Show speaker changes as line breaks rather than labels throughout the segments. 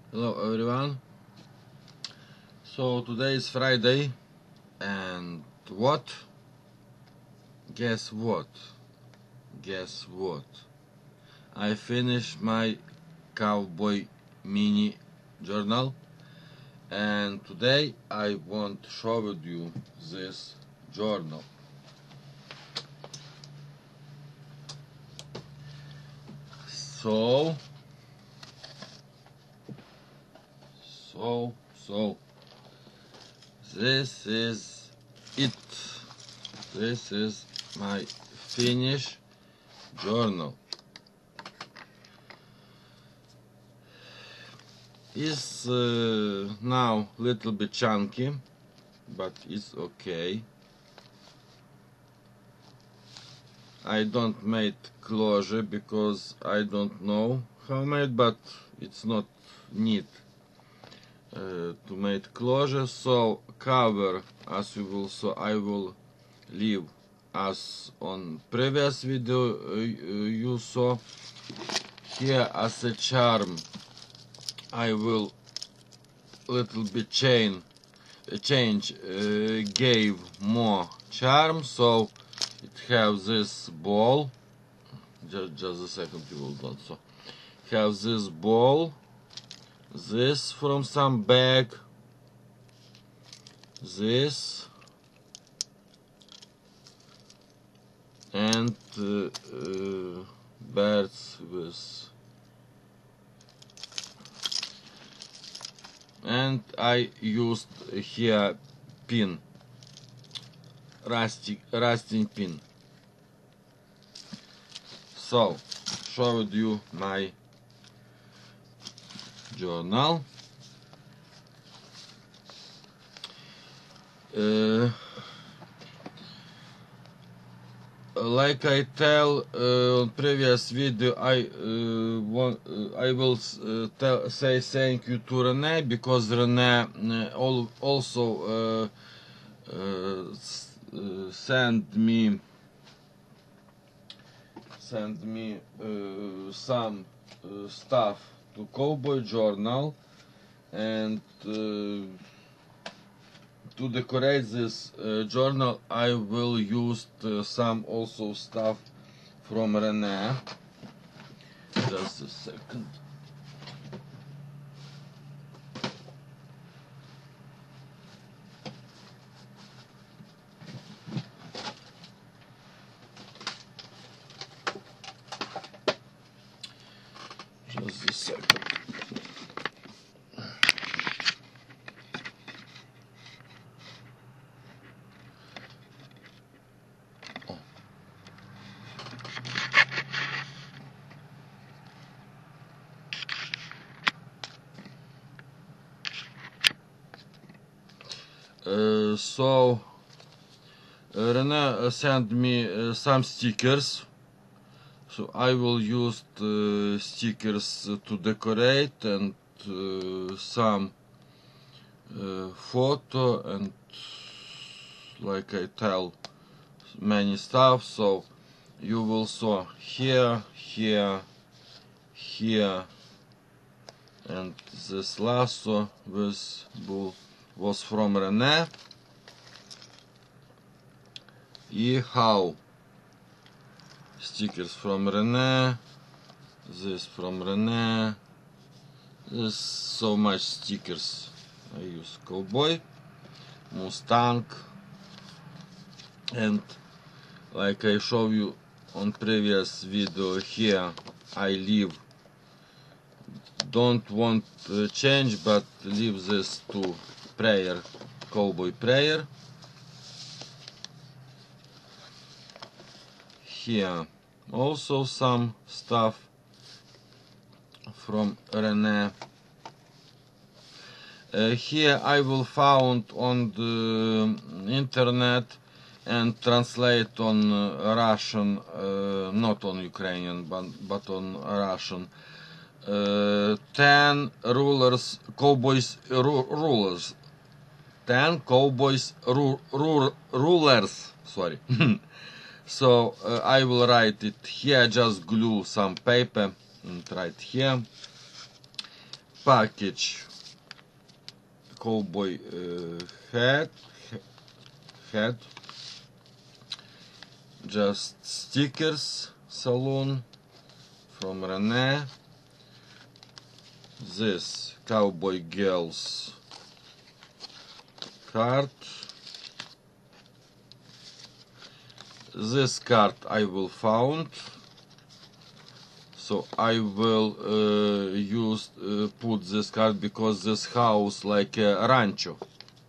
Hello everyone. So today is Friday, and what? Guess what? Guess what? I finished my cowboy mini journal, and today I want to show with you this journal. So this is it. This is my finished journal. It's now little bit chunky, but it's okay. I don't make closure because I don't know how made, but it's not need to make closure. So cover, as you will saw, I will leave as on previous video you saw. Here as a charm I will little bit change, gave more charm, so it have this ball. Just a second, you will not so have this ball, this from some bag, this, and birds with. And I used here pin, rusting pin. So, showed you my journal. Like I tell on previous video, I will say thank you to Rene, because Rene also sent me some stuff to Cowboy Journal, and to decorate this journal I will use some also stuff from Rene. Just a second. Just a second. So Rene sent me some stickers, so I will use the stickers to decorate, and some photo, and like I tell many stuff. So you will saw here, and this lasso with bull was from Rene. How stickers from Rene, this from Rene, there's so much stickers. I use Cowboy, Mustang, and like I show you on previous video, here I leave, don't want change, but leave this to prayer, Cowboy prayer. Here also some stuff from Rene. Here I will found on the internet and translate on Russian, not on Ukrainian, but on Russian. 10 rulers, cowboys, rulers. 10 cowboys, rulers. Sorry. So I will write it here. Just glue some paper and write here. package cowboy head, just stickers saloon from Rene. This cowboy girls card. This card I will found, so I will put this card because this house like a rancho.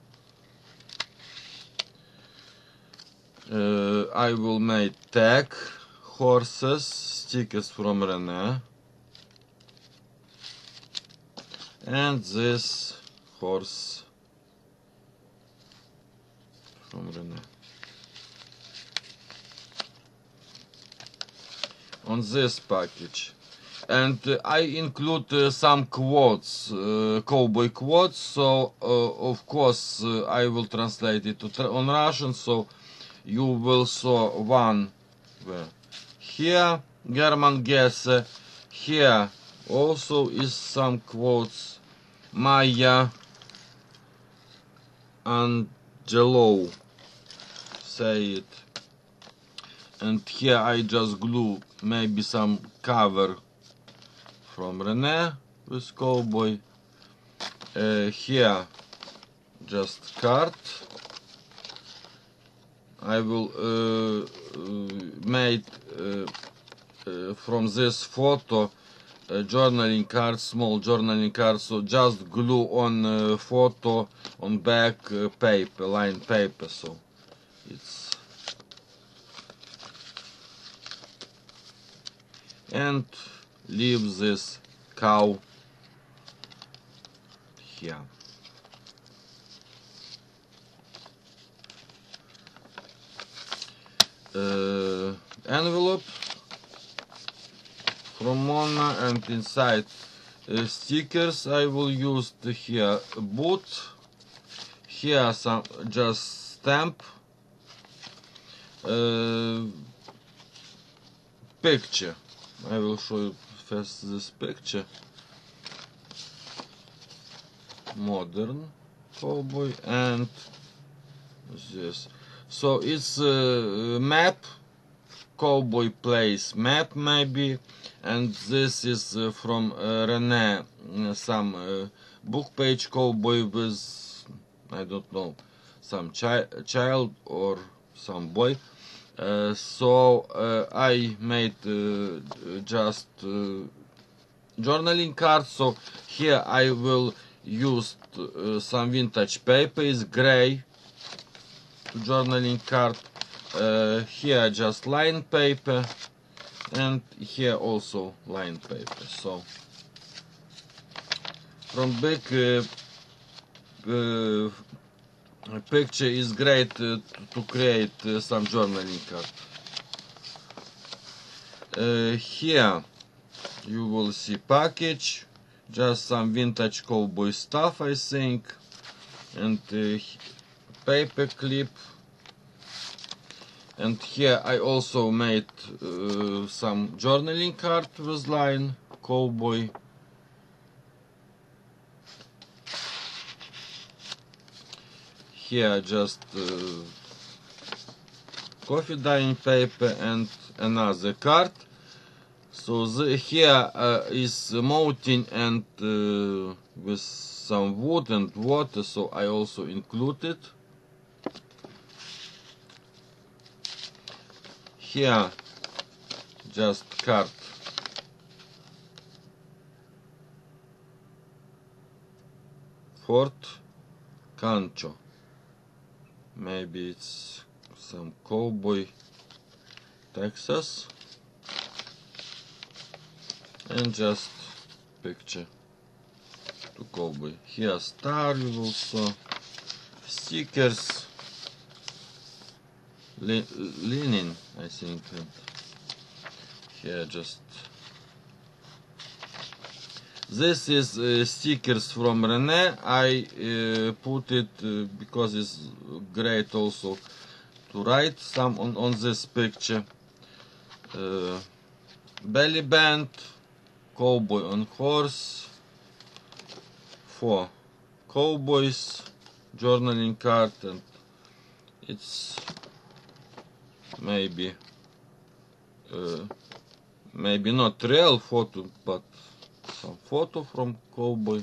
I will make tag horses stickers from Rene, and this horse from Rene. On this package, and I include some quotes, cowboy quotes, so of course I will translate it on Russian, so you will saw one here, German Gesse. Here also is some quotes, Maya Angelou say it. And here I just glue maybe some cover from Rene with cowboy. Here just card. I will make from this photo journaling card, small journaling card, so just glue on photo on back paper, lined paper, so it's, and leave this cow here. Envelope from Mona, and inside stickers I will use here boot, here some just stamp, picture. I will show you first this picture. Modern cowboy, and this. So it's a map, cowboy place map maybe, and this is from Rene, some book page cowboy with, I don't know, some child or some boy. So I made just journaling card, so here I will use some vintage paper, is gray journaling card, here just line paper, and here also line paper. So from big picture is great to create some journaling card. Here you will see package, just some vintage cowboy stuff I think, and paper clip, and here I also made some journaling card with line cowboy. Here just coffee dyeing paper and another card. So here is mountain and with some wood and water, so I also included. Here just card Fort Cancho. Maybe it's some cowboy, Texas, and just picture to cowboy. Here star you also, stickers, linen I think, and here just this is stickers from Rene. I put it because it's great also to write some on this picture. Belly band, cowboy on horse, for cowboys journaling card, and it's maybe not real photo, but some photo from cowboy.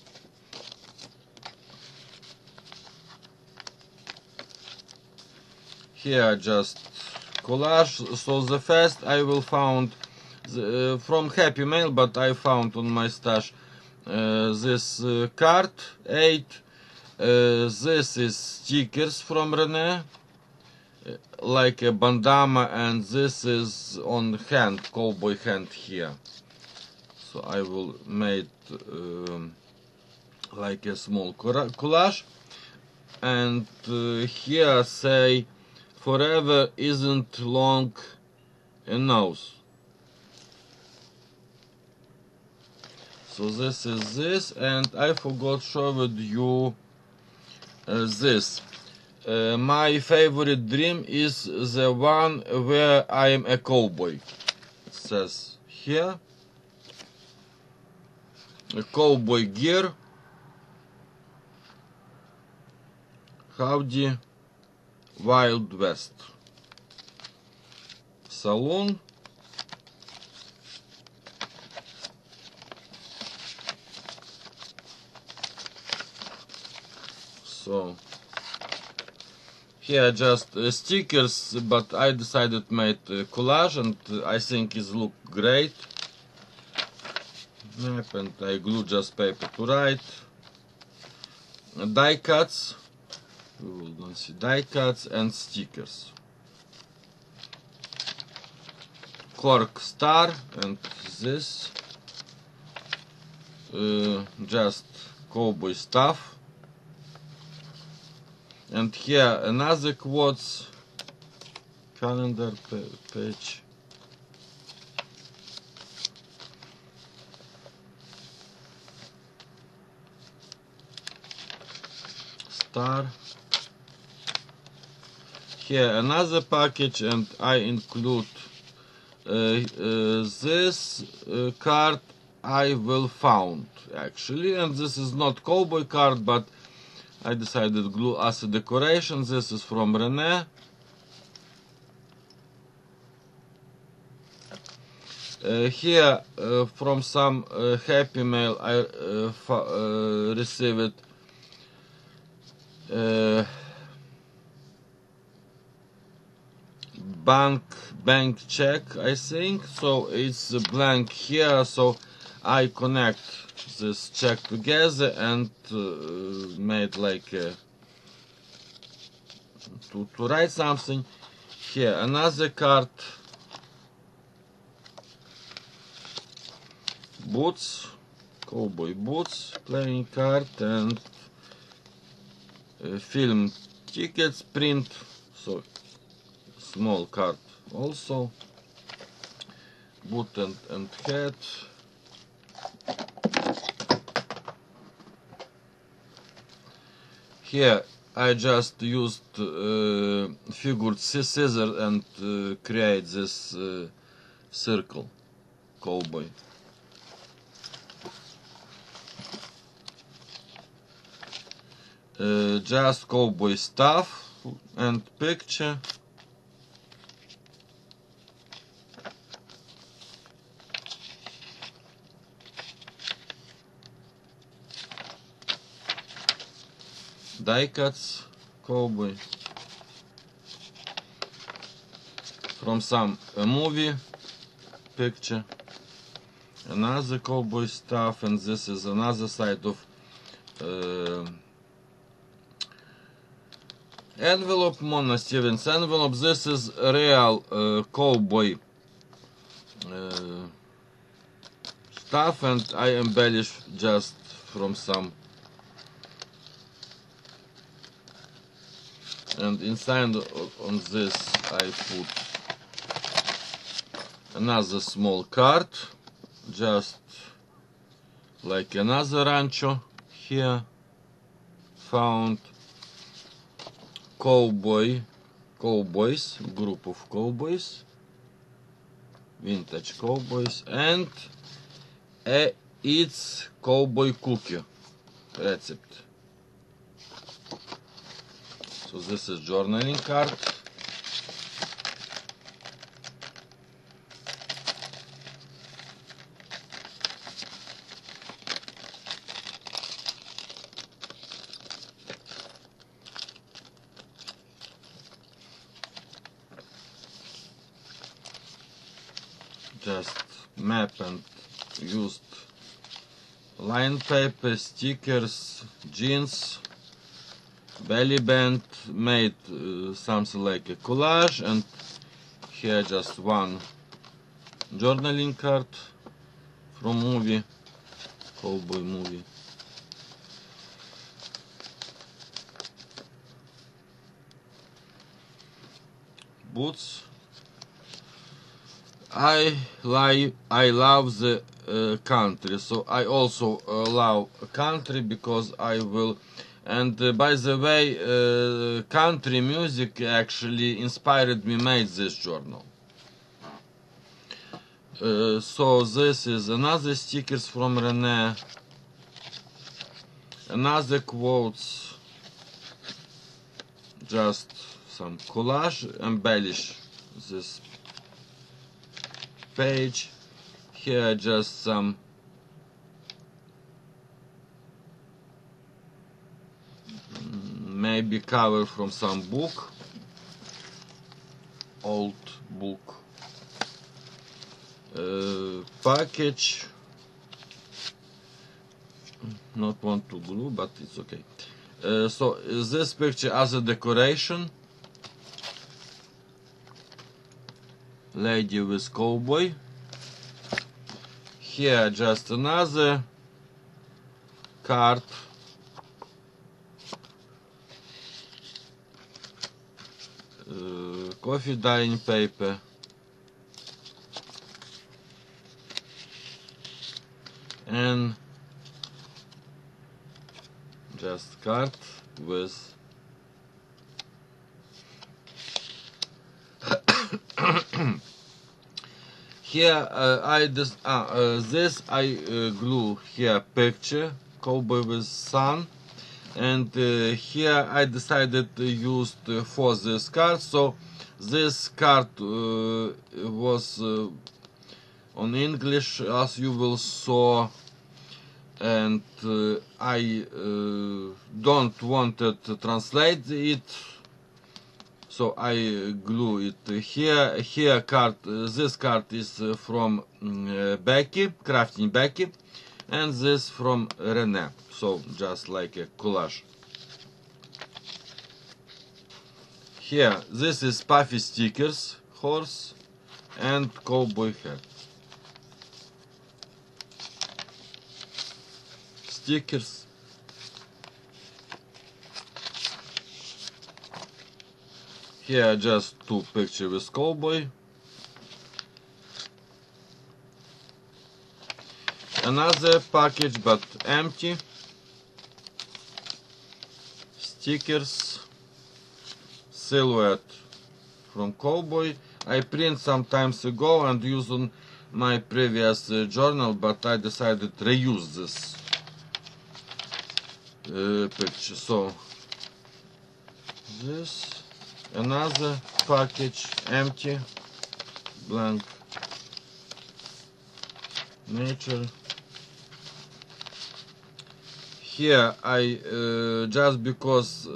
Here just collage. So the first I will found from Happy Mail, but I found on my stash this card 8. This is stickers from René, like a bandana, and this is on hand, cowboy hand here. So I will make like a small collage, and here say forever isn't long enough. So this is this, and I forgot showed you this. My favorite dream is the one where I am a cowboy. It says here, a cowboy gear. Howdy Wild West. Saloon. So here just stickers, but I decided to make collage, and I think it look great. Map, and I glue just paper to write. Die cuts. We will not see die cuts and stickers. Cork star, and this just cowboy stuff. And here another quotes, calendar page. Star. Here another package, and I include this card I will found actually, and this is not cowboy card, but I decided to glue as a decoration. This is from René. Here from some Happy Mail I received bank check, I think. So it's blank here, so I connect this check together and made like to write something. Here another card, boots, cowboy boots, playing card, and film tickets print, so small card also, boot and hat. Here I just used figured scissors and create this circle, cowboy. Just cowboy stuff and picture. Die cuts, cowboy, from some movie picture, another cowboy stuff, and this is another side of envelope, Mona Stevens envelope. This is a real cowboy stuff, and I embellish just from some. And inside on this I put another small card, just like another rancho here, found cowboys, group of cowboys, vintage cowboys, and it's cowboy cookie. recipe. So this is journaling card. Just map and used line paper, stickers, jeans, belly band, made something like a collage, and here just one journaling card from movie, cowboy movie. Boots. I love the country, so I also love country because I will. And by the way, country music actually inspired me make this journal. So this is another stickers from Rene, another quotes, just some collage, embellish this page. Here just some maybe cover from some book, old book, package, not want to glue, but it's okay. So this picture as a decoration, lady with cowboy. Here just another card, coffee dyeing paper, and just card with here this I glue here picture cowboy with sun, and here I decided to use for this card. So this card was on English, as you will saw, and I don't wanted to translate it, so I glue it here. Here card, this card is from Becky, Crafting Becky, and this from Rene. So just like a collage. Here, this is puffy stickers, horse and cowboy hat. Stickers. Here just two pictures with cowboy. Another package but empty. Stickers. Silhouette from cowboy. I print some times ago and used on my previous journal, but I decided to reuse this picture. So this, another package, empty, blank, nature. Here I just because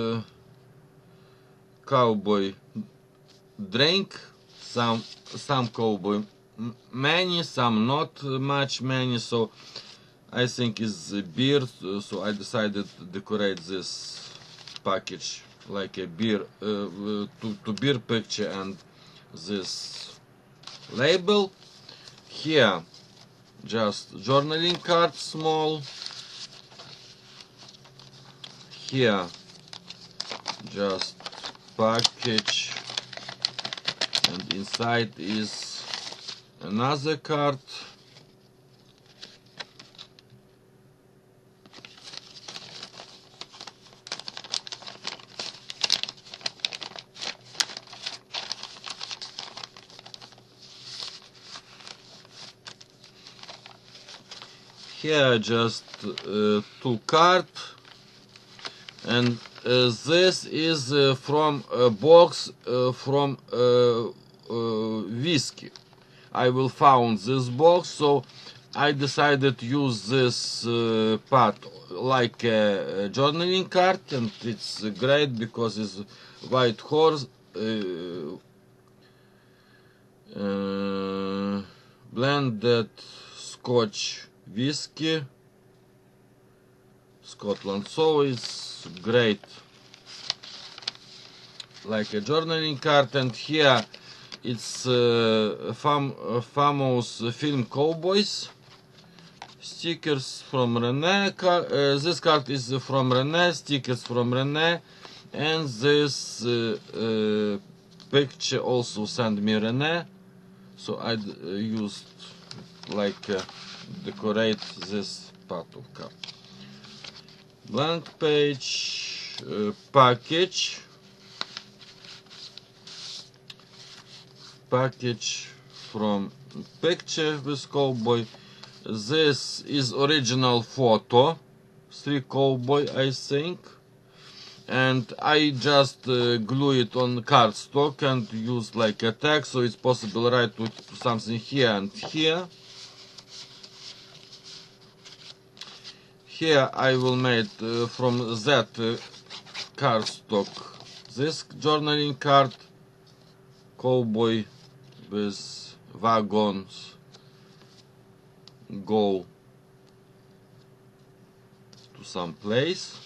cowboy drink, some cowboy many, some not much many, so I think it's a beer, so I decided to decorate this package like a beer, to beer picture and this label. Here just journaling card small. Here just package, and inside is another card. here just two card, and this is from a box from whiskey. I will found this box, so I decided to use this part like a journaling card, and it's great because it's white horse blended Scotch whiskey, Scotland, so it's great like a journaling card. And here it's famous film Cowboys stickers from René. This card is from René, stickers from René, and this picture also sent me René, so I used like decorate this part of card. Blank page, package from picture with cowboy. This is original photo, 3 cowboy I think, and I just glue it on cardstock and use like a tag, so it's possible write something here and here. Here I will make from that cardstock this journaling card, cowboy with wagons go to some place.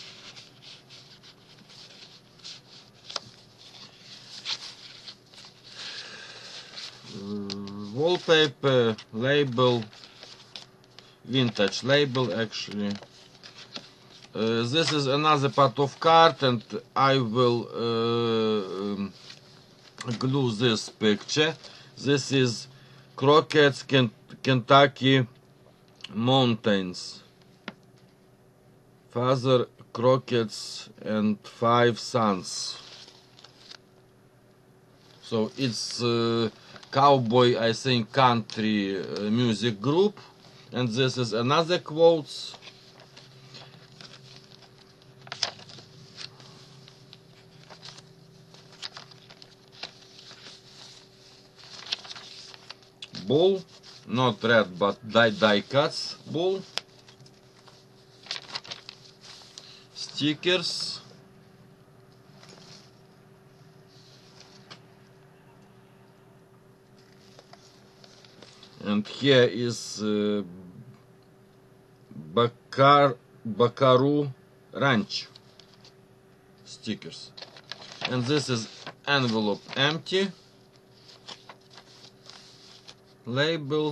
Wallpaper, label, vintage label actually. This is another part of card, and I will glue this picture. This is Crockett's Kentucky Mountains. Father Crockett's and 5 sons. So it's cowboy, I think, country music group. And this is another quotes. Bull, not red but die cuts bull. Stickers. And here is Bakaru Ranch stickers. And this is envelope empty. Label.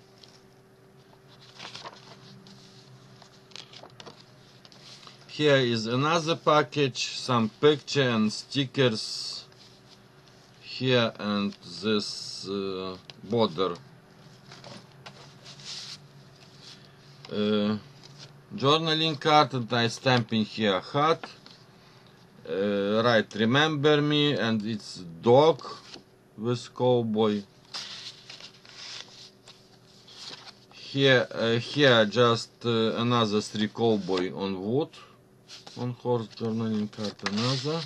Here is another package, some picture and stickers here, and this border. Journaling card, and I stamping here hat. Right, remember me, and it's dog with cowboy. Here just another 3 cowboy on wood, on horse journaling card another,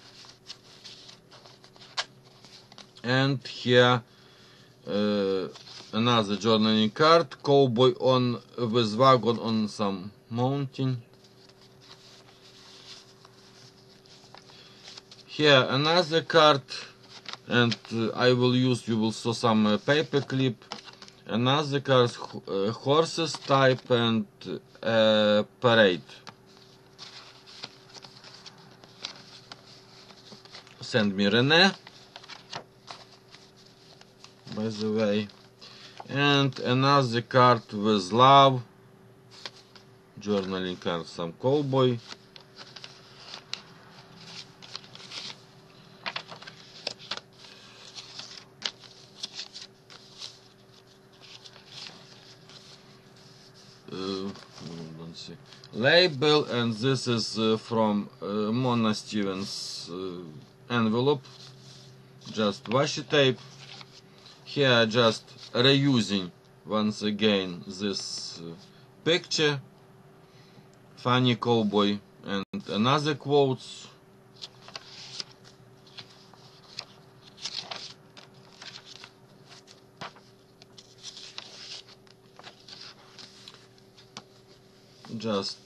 and here another journaling card, cowboy on with wagon on some mountain. Here another card, and I will use, you will saw some paper clip. Another card, horses type and parade. Send me René, by the way. And another card with love, journaling card, some cowboy. Let's see. Label, and this is from Mona Stevens envelope, just washi tape. Here just reusing once again this picture, funny cowboy, and another quotes. Just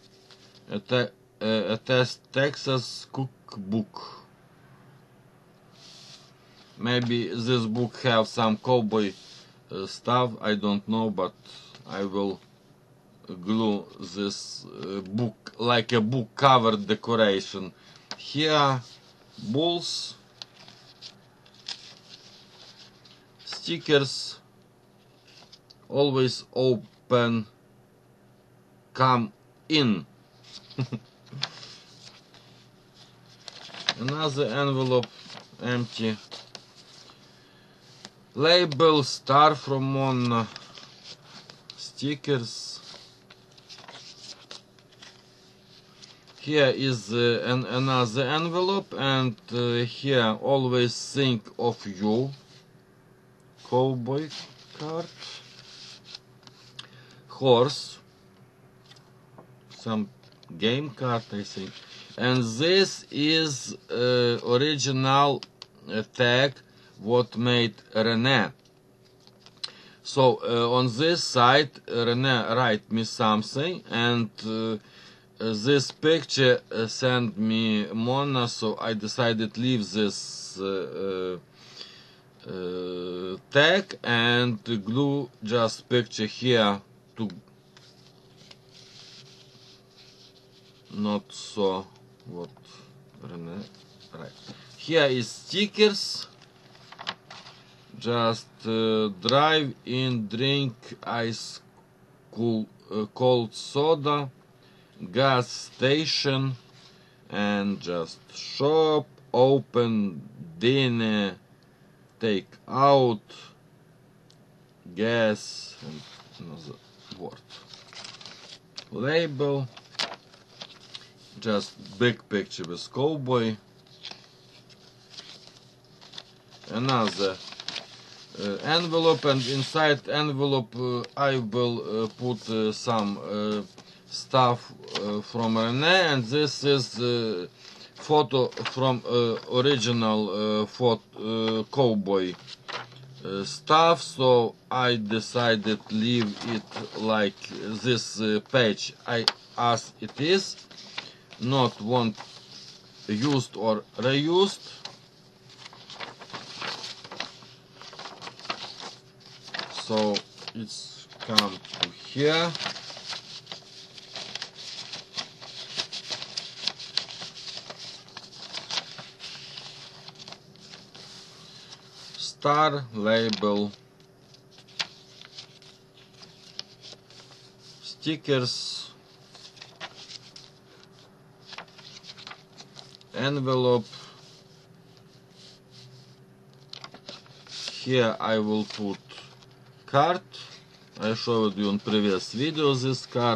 a Texas cookbook. Maybe this book have some cowboy stuff, I don't know, but I will glue this book like a book cover decoration. Here, bulls, stickers, always open, come in. Another envelope, empty. Label, star from Mona, stickers. Here is another envelope, and here always think of you, cowboy card, horse, some game card I think, and this is original tag what made Rene. So on this side Rene write me something, and this picture sent me Mona, so I decided leave this tag and glue just picture here to not so what Rene right. Here is stickers. Just drive in, drink ice cold soda, gas station, and just shop, open, dinner, take out, gas, and another word. Label, just big picture with cowboy. Another envelope, and inside envelope I will put some stuff from Rene, and this is photo from original cowboy stuff, so I decided leave it like this page as it is, not want used or reused. So it's come to here. Star, label, stickers, envelope. Here I will put card. I showed you in previous video this card,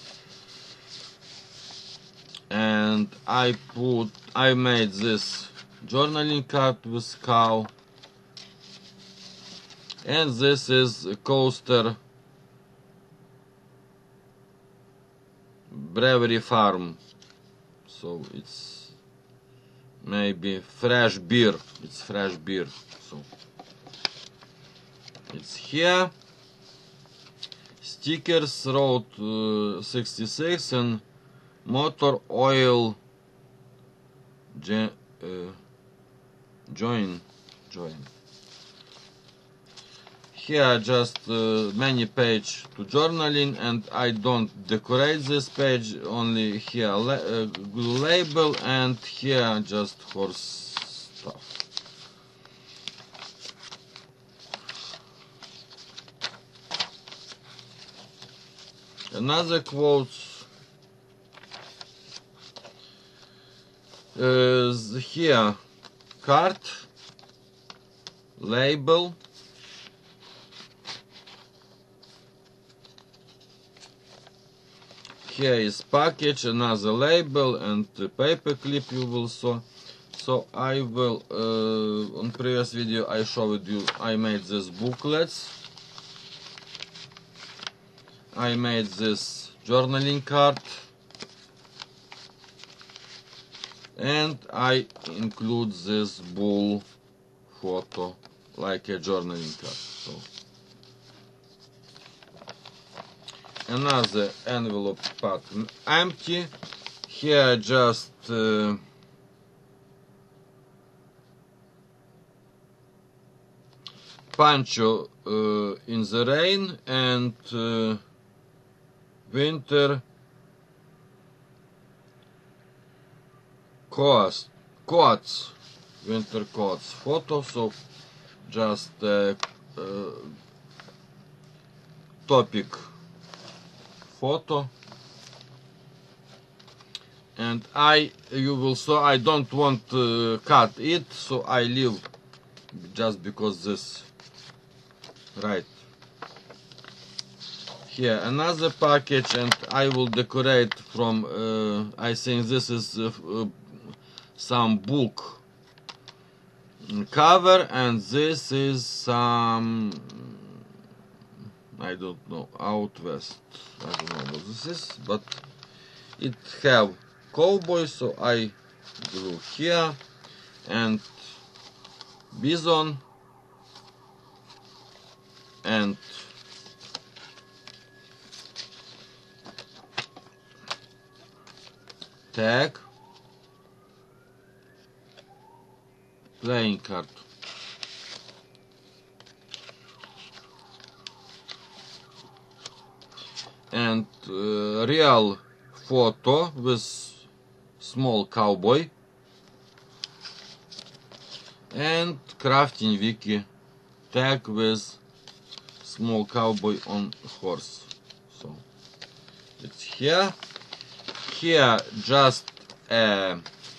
and I made this journaling card with cow, and this is a coaster Brewery Farm, so it's maybe fresh beer, it's fresh beer, so it's here. Stickers, Road 66, and motor oil join. Here just many page to journaling, and I don't decorate this page, only here label, and here just horse stuff. Another quotes. Here card, label, here is package, another label, and the paper clip you will saw. So I will on previous video I showed you I made these booklets. I made this journaling card, and I include this bull photo like a journaling card. So another envelope part empty. Here just Pancho in the rain and winter coats, winter coats photo. So just topic photo, and you will saw I don't want to cut it, so I leave just because this right here another package, and I will decorate from I think this is some book cover, and this is some I don't know, Out West, I don't know what this is, but it have cowboy, so I drew here, and bison, and tag, playing card. And real photo with small cowboy, and crafting wiki tag with small cowboy on horse. So it's here just a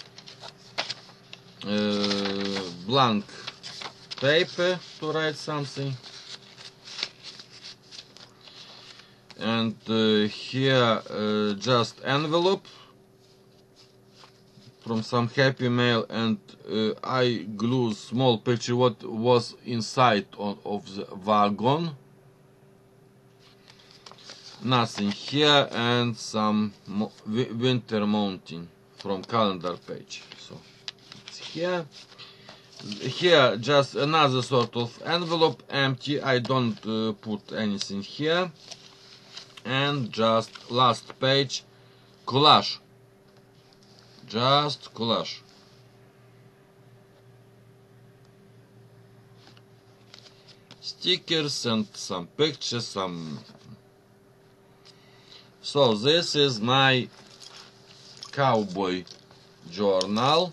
blank paper to write something, and here just envelope from some Happy Mail, and I glue small picture what was inside of the wagon. Nothing here, and some winter mountain from calendar page. So it's here just another sort of envelope, empty. I don't put anything here. And just last page, collage, just collage. Stickers and some pictures, So this is my cowboy journal,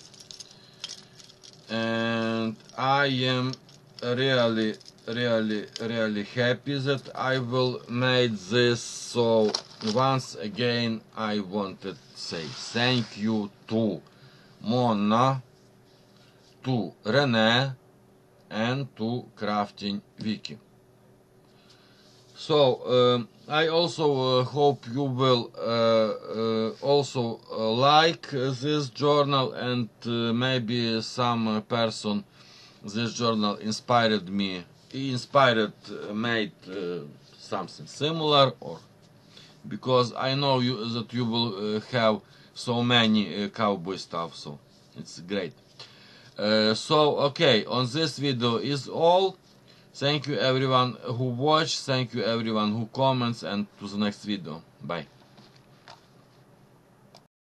and I am really happy that I will make this. So once again I wanted to say thank you to Mona, to Rene, and to Crafting Wiki. So I also hope you will also like this journal, and maybe some person this journal made something similar, or because I know that you will have so many cowboy stuff, so it's great. So okay, on this video is all. Thank you everyone who watched, thank you everyone who comments, and to the next video. Bye.